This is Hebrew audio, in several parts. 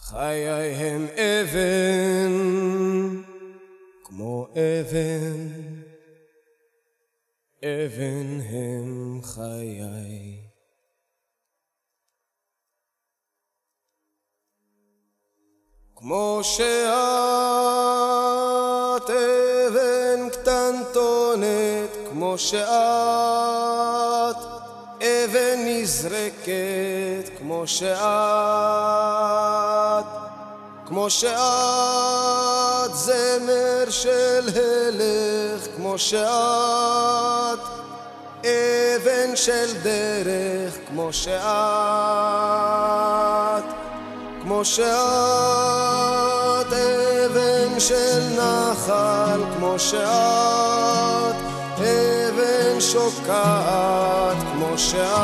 חיי הם אבן, כמו אבן, אבן הם חיי. כמו שאת אבן קטנטונת, כמו שאת אבן נזרקת, כמו שאת זמר של הלך, כמו שאת אבן של דרך, כמו שאת אבן של נחל, כמו שאת אבן שוקעת, כמו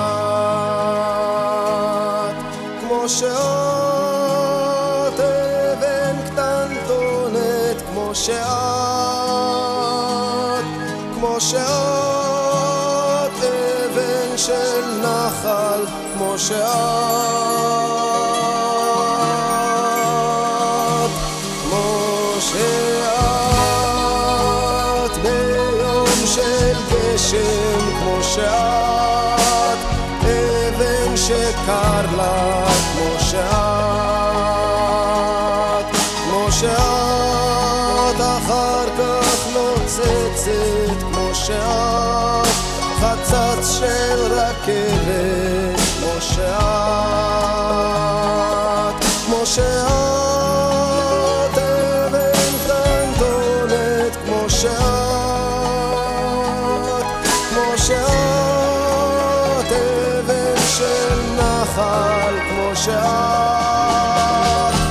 שאת אבן קטנטונת, כמו שאת אבן של נחל, כמו שאת ביום של גשם, כמו שאת אבן שקר לה, כמו שאת אחר כך נוצצת, כמו שאת חצץ של רכבת, כמו שאת אבן קטנטונת, כמו שאת אבן של נחל, כמו שאת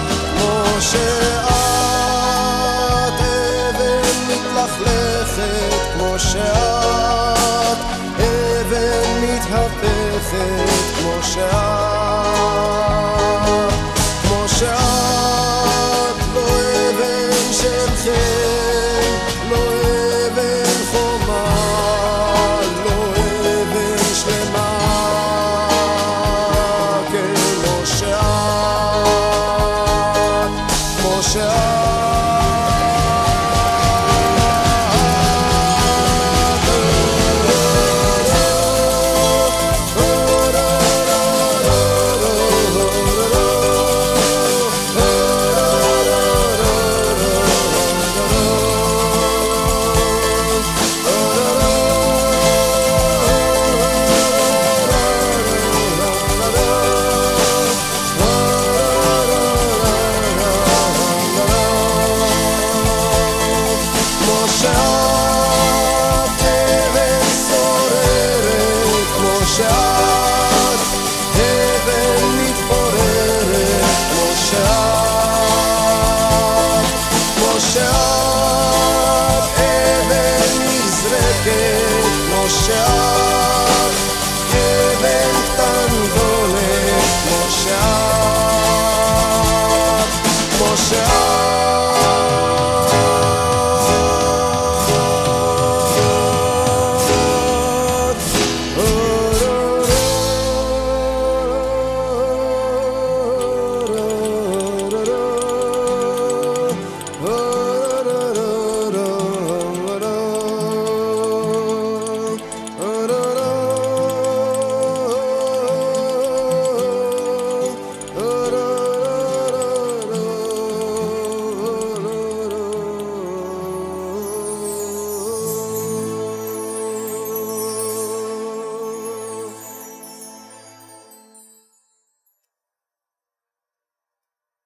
אבן מתלכלכת, כמו שאת אבן מתהפכת, כמו שאת